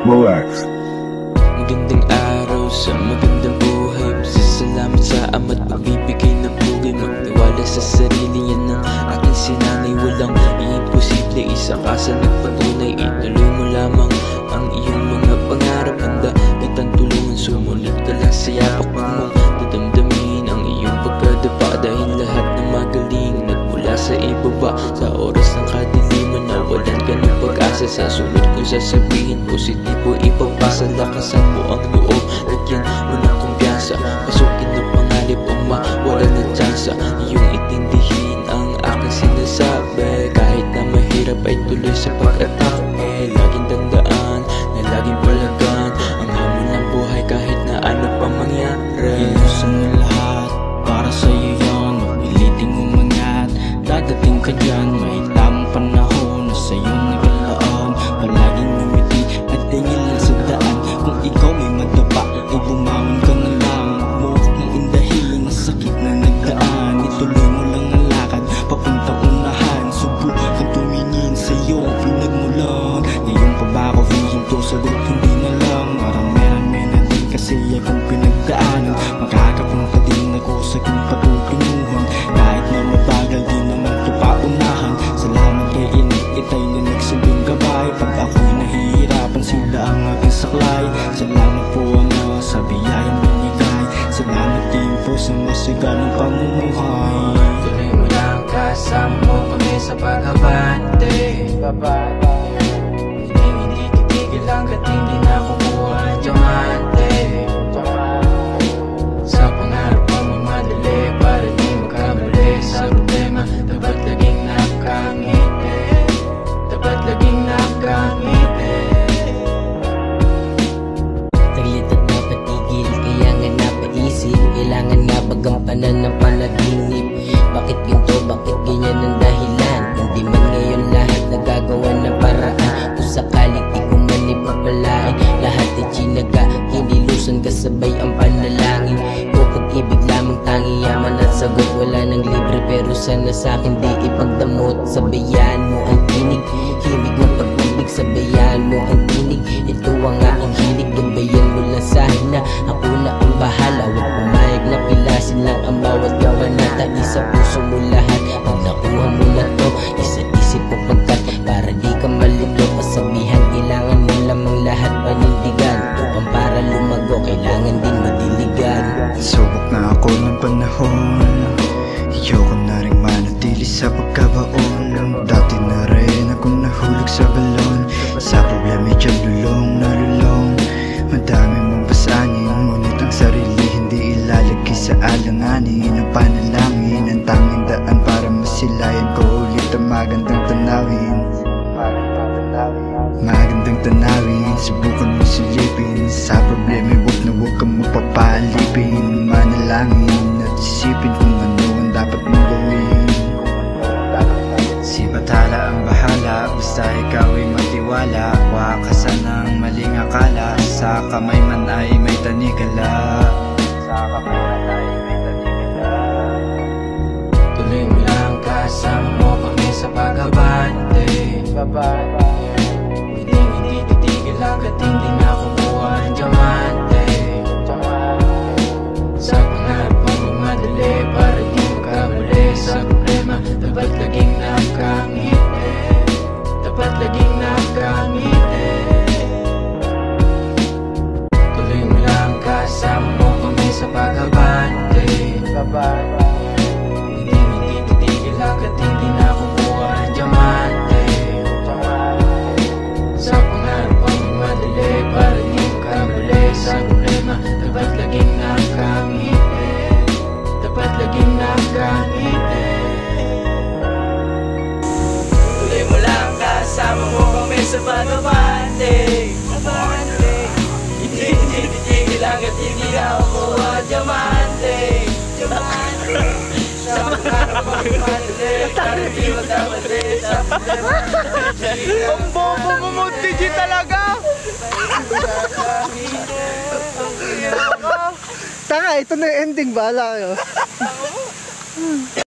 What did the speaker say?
relax. Magandang araw sa magandang buhay. Pasasalamat sa ama't pagbibigay ng bugay. Magtiwala sa sarili, yan ang aking sinanay. Walang imposible, isa ka sa nagpatunay. Ituloy mo lamang ang iyong mga pangarap. Handa kitang tulungan, sumunod ka lang sa yapak mo. Dadamdamin ang iyong pagkadapa, dahil lahat ng magaling nagmula sa ibaba. Sa oras ng kadiliman, nawalan ka ng pag-asa. Sa sunod kong sasabihin, positibo ipapasa. Lakasan mo ang loob, lagyan mo ng kumpiyansa. Pasukin ng pangalip o mawala ng tsansa. Iyong itindihin ang aking sinasabi. Kahit na mahirap ay tuloy sa pag-atake. Laging tandaan na laging palagan ang hamon ng buhay, kahit na ano pa mangyari. Inusan mo lahat, para sa'yo yan. Piliting umangat, dadating ka dyan. May tamang panahon na sa'yo naglalaan. Palaging ngumiti at tingin lang sa daan. Kung ikaw may madapa, ay bumangon ka na lang. Huwag mong indahin ang sakit na nagdaan. Ituloy mo lang ang lakad, papuntang unahan. Subukan tumingin sa'yo ang pinagmulan. Ngayon pa ba ako hihinto? Sagot hindi na lang. Marami-rami na din kasi akong pinagdaanan. Makakapunta din ako sa aking patutunguhan. Kahit na mabagal, di naman ito paunahan. Salamat kay itay na nagsilbing gabay. Pag ako'y nahihirapan, sila ang aking saklay. Salamat po Ama sa biyayang binigay. Salamat din po sa masiganang pamumuhay. Tuloy mo lang, kasama mo kami sa paghabante. Hindi titigil hanggat hindi na kumuha ang diamante. Sa pangarap mo mamadali, para di magkamali sa problema. Dapat laging nakangiti, dapat laging nakangiti. Taglit at napatigil, kaya nga napaisip. Kailangan nga bagampanan ng panaginip. Bakit ganito, bakit ganyan ang dahilan? Hindi man ngayon lahat nagagawa ng paraan. Kung sakaling di ko man ipapalain, lahat ay chinaga, hinilusan kasabay ang panalangin ko. Pag-ibig lamang tangi, yaman at sagot. Wala nang libre pero sana sa'kin di ipagdamot. Sabayan mo ang tinig, himig ng pag-ibig. Sabayan mo ang tinig, ito ang aking hilig. Gabayan mo lang sana, ako na ang bahala. Huwag pumayag na pilasin lang ang bawat kabanata. Isa puso mo lahat, pag nakuha mo na to, isa't isip mo pagkat para di ka malito. Kasabihan, kailangan mo lamang lahat panindigan. Upang para lumago, kailangan din madiligan. Subok na ako ng panahon, ayoko na rin manatili sa pagkabaon. Dati na rin akong nahulog sa balon, sa problema dyan lulong. Madami mong basanin, ngunit ang sarili hindi ilalagay sa alanganin. Ang panalangin, ang tanging daan para masilayan ko ulit ang magandang tanawin. Magandang tanawin, subukan mo silipin. Sa problema huwag kang mapapalipin. Manalangin at isipin kung ano ang dapat mong gawin. Si Bathala ang bahala, basta ikaw ay matiwala. Huwag ka sanang maling akala, sa kamay man ay may tanikala. Tuloy mo lang, kasama mo kami sa paghabante. Hindi titigil hanggat hindi na kumuha ang diamante. Sa pangarap mo mamadali, para di magkamali sa problema. Dapat laging nakangiti, dapat laging nakangiti. Tuloy mo lang, kasama mo kami sa paghabante. Hindi titigil hanggat hindi na kumuha ang diamante. Sa pangarap mo madali, para di magkamali sa problema. Dapat laging nakangiti, dapat laging nakangiti. Tuloy mo lang, kasama mo kami sa paghabante. Hindi titigil hanggat hindi na kumuha ang diamante. Sa pangarap mo madali, para di magkamali sa problema. Ang bobo mo, Monty talaga! Tanga, ito na yung ending. Bahala kayo.